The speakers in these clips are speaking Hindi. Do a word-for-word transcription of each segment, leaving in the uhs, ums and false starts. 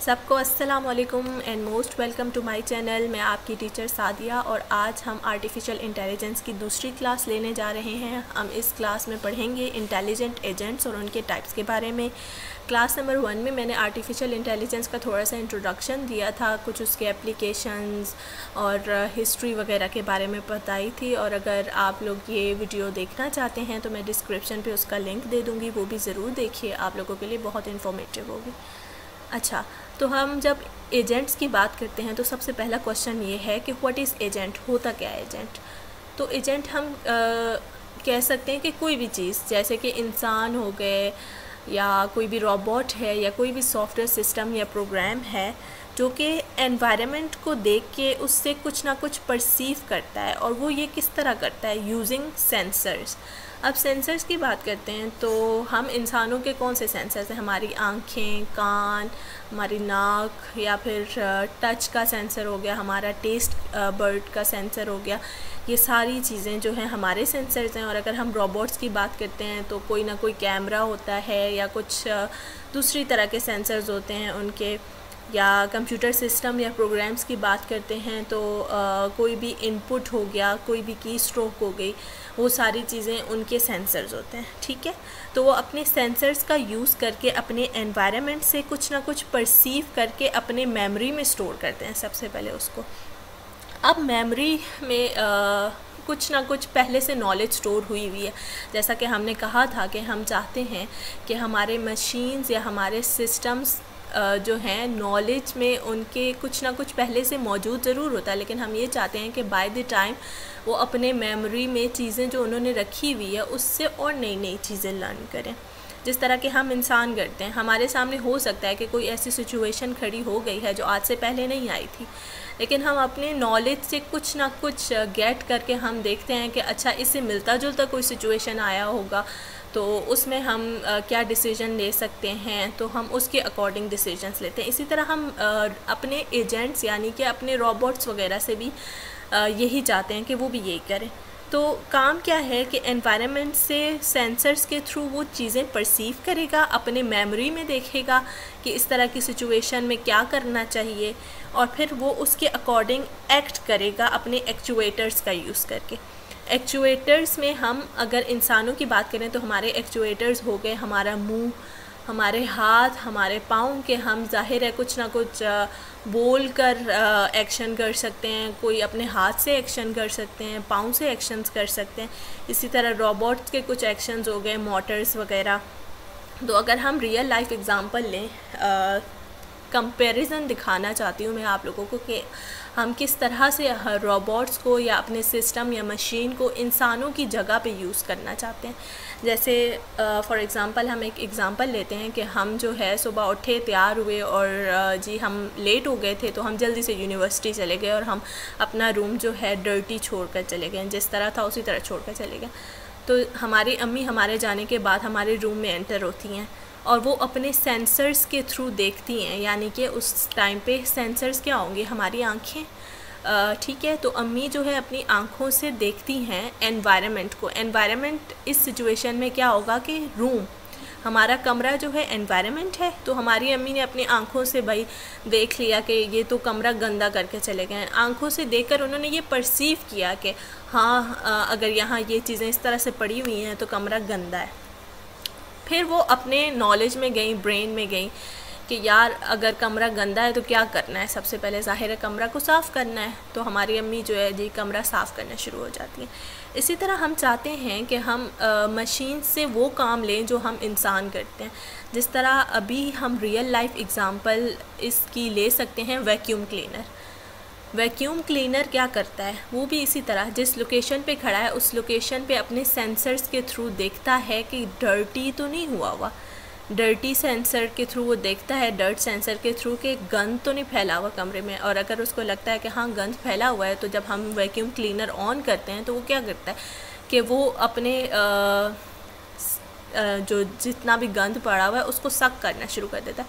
सबको अस्सलाम वालेकुम and most welcome to my channel. मैं आपकी टीचर सादिया और आज हम आर्टिफिशियल इंटेलिजेंस की दूसरी क्लास लेने जा रहे हैं। हम इस क्लास में पढ़ेंगे इंटेलिजेंट एजेंट्स और उनके टाइप्स के बारे में। क्लास नंबर वन में मैंने आर्टिफिशियल इंटेलिजेंस का थोड़ा सा इंट्रोडक्शन दिया था, कुछ उसके एप्लीकेशंस और हिस्ट्री वगैरह के बारे में बताई थी। और अगर आप लोग ये वीडियो देखना चाहते हैं तो मैं डिस्क्रिप्शन पे उसका लिंक दे दूँगी, वो भी ज़रूर देखिए, आप लोगों के लिए बहुत इन्फॉर्मेटिव होगी। अच्छा, तो हम जब एजेंट्स की बात करते हैं तो सबसे पहला क्वेश्चन ये है कि व्हाट इज़ एजेंट, होता क्या है एजेंट। तो एजेंट हम आ, कह सकते हैं कि कोई भी चीज़, जैसे कि इंसान हो गए या कोई भी रोबोट है या कोई भी सॉफ्टवेयर सिस्टम या प्रोग्राम है जो कि एनवायरनमेंट को देख के उससे कुछ ना कुछ परसीव करता है। और वो ये किस तरह करता है, यूजिंग सेंसर्स। अब सेंसर्स की बात करते हैं तो हम इंसानों के कौन से सेंसर्स हैं, हमारी आँखें, कान, हमारी नाक, या फिर टच का सेंसर हो गया, हमारा टेस्ट बर्ड का सेंसर हो गया। ये सारी चीज़ें जो हैं हमारे सेंसर्स हैं। और अगर हम रोबोट्स की बात करते हैं तो कोई ना कोई कैमरा होता है या कुछ दूसरी तरह के सेंसर्स होते हैं उनके, या कंप्यूटर सिस्टम या प्रोग्राम्स की बात करते हैं तो आ, कोई भी इनपुट हो गया, कोई भी की स्ट्रोक हो गई, वो सारी चीज़ें उनके सेंसर्स होते हैं। ठीक है, तो वो अपने सेंसर्स का यूज़ करके अपने एनवायरनमेंट से कुछ ना कुछ परसीव करके अपने मेमोरी में स्टोर करते हैं सबसे पहले उसको। अब मेमोरी में आ, कुछ ना कुछ पहले से नॉलेज स्टोर हुई हुई है। जैसा कि हमने कहा था कि हम चाहते हैं कि हमारे मशीन्स या हमारे सिस्टम्स जो हैं नॉलेज में उनके कुछ ना कुछ पहले से मौजूद ज़रूर होता है, लेकिन हम ये चाहते हैं कि बाय द टाइम वो अपने मेमोरी में चीज़ें जो उन्होंने रखी हुई है उससे और नई नई चीज़ें लर्न करें। जिस तरह के हम इंसान करते हैं, हमारे सामने हो सकता है कि कोई ऐसी सिचुएशन खड़ी हो गई है जो आज से पहले नहीं आई थी, लेकिन हम अपने नॉलेज से कुछ ना कुछ गेट करके हम देखते हैं कि अच्छा इससे मिलता जुलता कोई सिचुएशन आया होगा तो उसमें हम आ, क्या डिसीजन ले सकते हैं, तो हम उसके अकॉर्डिंग डिसीजंस लेते हैं। इसी तरह हम आ, अपने एजेंट्स यानी कि अपने रोबोट्स वगैरह से भी आ, यही चाहते हैं कि वो भी यही करें। तो काम क्या है कि एनवायरनमेंट से सेंसर्स के थ्रू वो चीज़ें परसीव करेगा, अपने मेमोरी में देखेगा कि इस तरह की सिचुएशन में क्या करना चाहिए, और फिर वो उसके अकॉर्डिंग एक्ट करेगा अपने एक्चुएटर्स का यूज़ करके। एक्चुएटर्स में हम अगर इंसानों की बात करें तो हमारे एक्चुएटर्स हो गए हमारा मुंह, हमारे हाथ, हमारे पाँव के हम जाहिर है कुछ ना कुछ बोल कर एक्शन कर सकते हैं, कोई अपने हाथ से एक्शन कर सकते हैं, पाँव से एक्शंस कर सकते हैं। इसी तरह रोबोट्स के कुछ एक्शंस हो गए, मोटर्स वगैरह। तो अगर हम रियल लाइफ एग्जांपल लें, कंपैरिजन दिखाना चाहती हूँ मैं आप लोगों को कि हम किस तरह से रोबोट्स को या अपने सिस्टम या मशीन को इंसानों की जगह पे यूज़ करना चाहते हैं। जैसे फॉर एग्ज़ाम्पल हम एक एग्ज़ाम्पल लेते हैं कि हम जो है सुबह उठे, तैयार हुए और uh, जी हम लेट हो गए थे तो हम जल्दी से यूनिवर्सिटी चले गए और हम अपना रूम जो है डर्टी छोड़ कर चले गए, जिस तरह था उसी तरह छोड़ कर चले गए। तो हमारी अम्मी हमारे जाने के बाद हमारे रूम में एंटर होती हैं और वो अपने सेंसर्स के थ्रू देखती हैं, यानी कि उस टाइम पे सेंसर्स क्या होंगे, हमारी आँखें। ठीक है, तो अम्मी जो है अपनी आँखों से देखती हैं एनवायरनमेंट को। एनवायरनमेंट इस सिचुएशन में क्या होगा कि रूम, हमारा कमरा जो है एनवायरनमेंट है। तो हमारी अम्मी ने अपनी आँखों से भाई देख लिया कि ये तो कमरा गंदा करके चले गए हैं। आँखों से देखकर उन्होंने ये परसीव किया कि हाँ अगर यहाँ ये चीज़ें इस तरह से पड़ी हुई हैं तो कमरा गंदा है। फिर वो अपने नॉलेज में गई, ब्रेन में गई कि यार अगर कमरा गंदा है तो क्या करना है, सबसे पहले ज़ाहिर है कमरा को साफ़ करना है। तो हमारी अम्मी जो है जी कमरा साफ़ करना शुरू हो जाती हैं। इसी तरह हम चाहते हैं कि हम आ, मशीन से वो काम लें जो हम इंसान करते हैं। जिस तरह अभी हम रियल लाइफ एग्ज़ाम्पल इसकी ले सकते हैं, वैक्यूम क्लीनर। वैक्यूम क्लीनर क्या करता है, वो भी इसी तरह जिस लोकेशन पे खड़ा है उस लोकेशन पे अपने सेंसर्स के थ्रू देखता है कि डर्टी तो नहीं हुआ हुआ। डर्टी सेंसर के थ्रू वो देखता है, डर्ट सेंसर के थ्रू कि गंद तो नहीं फैला हुआ कमरे में। और अगर उसको लगता है कि हाँ गंद फैला हुआ है तो जब हम वैक्यूम क्लीनर ऑन करते हैं तो वो क्या करता है कि वो अपने आ, जो जितना भी गंद पड़ा हुआ है उसको सक करना शुरू कर देता है।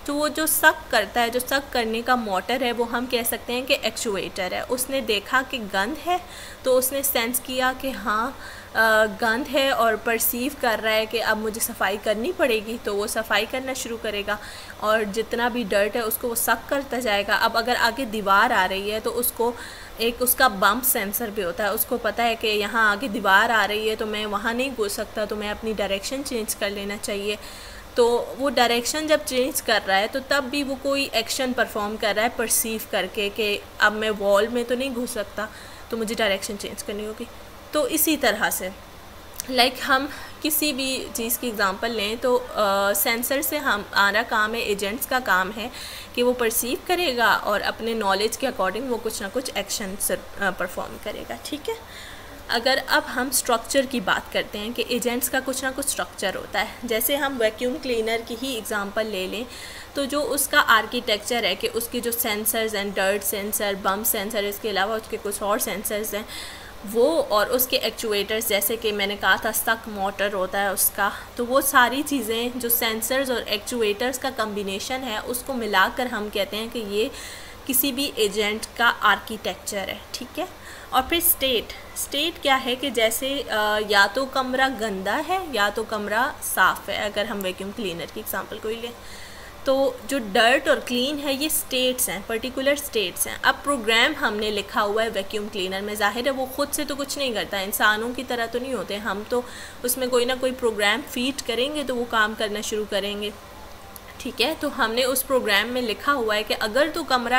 तो वो जो सक करता है, जो सक करने का मोटर है, वो हम कह सकते हैं कि एक्चुएटर है। उसने देखा कि गंध है तो उसने सेंस किया कि हाँ गंध है और परसीव कर रहा है कि अब मुझे सफाई करनी पड़ेगी, तो वो सफाई करना शुरू करेगा और जितना भी डर्ट है उसको वो सक करता जाएगा। अब अगर आगे दीवार आ रही है तो उसको एक उसका बम्प सेंसर भी होता है, उसको पता है कि यहाँ आगे दीवार आ रही है तो मैं वहाँ नहीं घुस सकता, तो मैं अपनी डायरेक्शन चेंज कर लेना चाहिए। तो वो डायरेक्शन जब चेंज कर रहा है तो तब भी वो कोई एक्शन परफॉर्म कर रहा है परसीव करके कि अब मैं वॉल में तो नहीं घुस सकता, तो मुझे डायरेक्शन चेंज करनी होगी। तो इसी तरह से लाइक like, हम किसी भी चीज़ की एग्ज़ाम्पल लें तो सेंसर से हम हमारा काम है, एजेंट्स का काम है कि वो परसीव करेगा और अपने नॉलेज के अकॉर्डिंग वो कुछ ना कुछ एक्शन परफॉर्म करेगा। ठीक है, अगर अब हम स्ट्रक्चर की बात करते हैं कि एजेंट्स का कुछ ना कुछ स्ट्रक्चर होता है। जैसे हम वैक्यूम क्लीनर की ही एग्ज़ाम्पल ले लें तो जो उसका आर्किटेक्चर है कि उसके जो सेंसर्स हैं, डर्ट सेंसर, बम्प सेंसर, इसके अलावा उसके कुछ और सेंसर्स हैं वो, और उसके एक्चुएटर्स जैसे कि मैंने कहा था सक मोटर होता है उसका, तो वो सारी चीज़ें जो सेंसर्स और एक्चुएटर्स का कम्बिनेशन है उसको मिलाकर हम कहते हैं कि ये किसी भी एजेंट का आर्किटेक्चर है। ठीक है, और फिर स्टेट स्टेट क्या है कि जैसे आ, या तो कमरा गंदा है या तो कमरा साफ़ है। अगर हम वैक्यूम क्लीनर की एग्जांपल को ही लें तो जो डर्ट और क्लीन है ये स्टेट्स हैं, पर्टिकुलर स्टेट्स हैं। अब प्रोग्राम हमने लिखा हुआ है वैक्यूम क्लीनर में, जाहिर है वो ख़ुद से तो कुछ नहीं करता, इंसानों की तरह तो नहीं होते, हम तो उसमें कोई ना कोई प्रोग्राम फीड करेंगे तो वो काम करना शुरू करेंगे। ठीक है, तो हमने उस प्रोग्राम में लिखा हुआ है कि अगर तो कमरा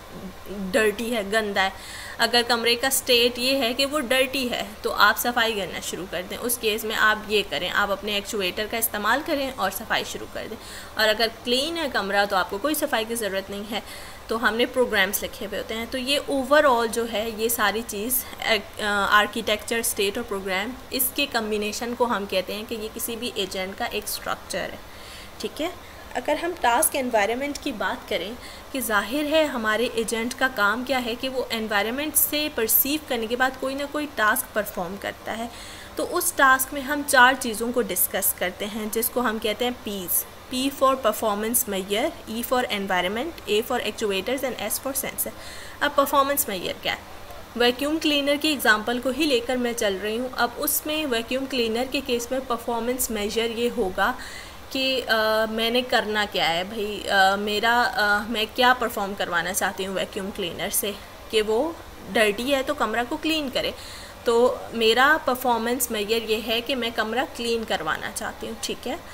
डर्टी है, गंदा है, अगर कमरे का स्टेट ये है कि वो डर्टी है तो आप सफाई करना शुरू कर दें। उस केस में आप ये करें, आप अपने एक्चुएटर का इस्तेमाल करें और सफाई शुरू कर दें। और अगर क्लीन है कमरा तो आपको कोई सफाई की ज़रूरत नहीं है। तो हमने प्रोग्राम्स लिखे हुए होते हैं। तो ये ओवरऑल जो है ये सारी चीज़ आर्किटेक्चर, स्टेट और प्रोग्राम, इसके कम्बिनेशन को हम कहते हैं कि ये किसी भी एजेंट का एक स्ट्रक्चर है। ठीक है, अगर हम टास्क एनवायरनमेंट की बात करें कि जाहिर है हमारे एजेंट का काम क्या है कि वो एनवायरनमेंट से परसीव करने के बाद कोई ना कोई टास्क परफॉर्म करता है। तो उस टास्क में हम चार चीज़ों को डिस्कस करते हैं जिसको हम कहते हैं PEAS. P for performance measure, E for environment, A for actuators and S for sensor. अब परफॉर्मेंस मेजर क्या है? वैक्यूम क्लीनर की एग्जांपल को ही लेकर मैं चल रही हूँ। अब उसमें वैक्यूम क्लीनर के केस में परफॉर्मेंस मेजर ये होगा कि आ, मैंने करना क्या है भाई, आ, मेरा आ, मैं क्या परफॉर्म करवाना चाहती हूँ वैक्यूम क्लीनर से कि वो डर्टी है तो कमरा को क्लीन करे। तो मेरा परफॉर्मेंस मेजर ये है कि मैं कमरा क्लीन करवाना चाहती हूँ। ठीक है,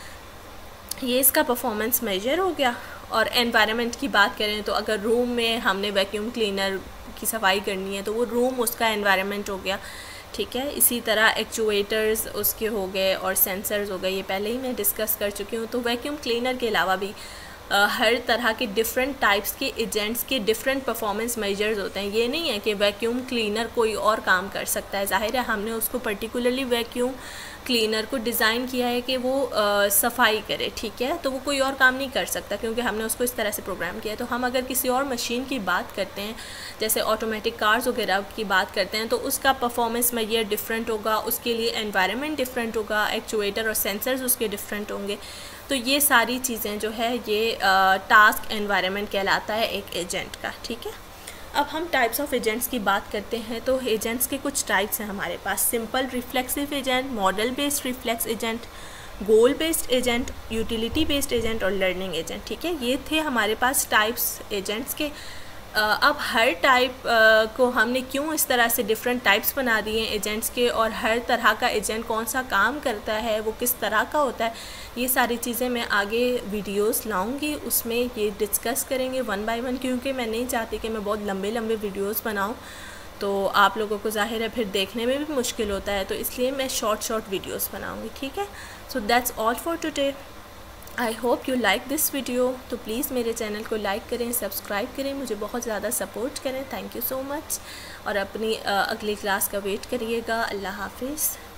ये इसका परफॉर्मेंस मेजर हो गया। और एनवायरनमेंट की बात करें तो अगर रूम में हमने वैक्यूम क्लीनर की सफाई करनी है तो वो रूम उसका एनवायरनमेंट हो गया। ठीक है, इसी तरह एक्चुएटर्स उसके हो गए और सेंसर्स हो गए, ये पहले ही मैं डिस्कस कर चुकी हूँ। तो वैक्यूम क्लीनर के अलावा भी आ, हर तरह के डिफरेंट टाइप्स के एजेंट्स के डिफरेंट परफॉर्मेंस मेजर्स होते हैं। ये नहीं है कि वैक्यूम क्लीनर कोई और काम कर सकता है, जाहिर है हमने उसको पर्टिकुलरली वैक्यूम क्लीनर को डिज़ाइन किया है कि वो आ, सफाई करे। ठीक है, तो वो कोई और काम नहीं कर सकता क्योंकि हमने उसको इस तरह से प्रोग्राम किया है। तो हम अगर किसी और मशीन की बात करते हैं, जैसे ऑटोमेटिक कार्स वगैरह की बात करते हैं, तो उसका परफॉर्मेंस मेजर डिफरेंट होगा, उसके लिए एनवायरनमेंट डिफरेंट होगा, एक्चुएटर और सेंसर्स उसके डिफरेंट होंगे। तो ये सारी चीज़ें जो है ये टास्क एनवायरनमेंट कहलाता है एक एजेंट का। ठीक है, अब हम टाइप्स ऑफ एजेंट्स की बात करते हैं। तो एजेंट्स के कुछ टाइप्स हैं हमारे पास: simple reflexive agent, model based reflex agent, goal based agent, utility based agent और लर्निंग एजेंट। ठीक है, ये थे हमारे पास टाइप्स एजेंट्स के। अब हर टाइप को हमने क्यों इस तरह से डिफरेंट टाइप्स बना दिए हैं एजेंट्स के, और हर तरह का एजेंट कौन सा काम करता है, वो किस तरह का होता है, ये सारी चीज़ें मैं आगे वीडियोस लाऊंगी, उसमें ये डिस्कस करेंगे वन बाय वन, क्योंकि मैं नहीं चाहती कि मैं बहुत लंबे लंबे वीडियोस बनाऊं तो आप लोगों को ज़ाहिर है फिर देखने में भी मुश्किल होता है, तो इसलिए मैं शॉर्ट शॉर्ट वीडियोस बनाऊंगी। ठीक है, so that's all for today. I hope you like this video. तो प्लीज़ मेरे चैनल को लाइक करें, सब्सक्राइब करें, मुझे बहुत ज़्यादा सपोर्ट करें। Thank you so much. और अपनी अगली क्लास का वेट करिएगा। अल्लाह हाफिज़।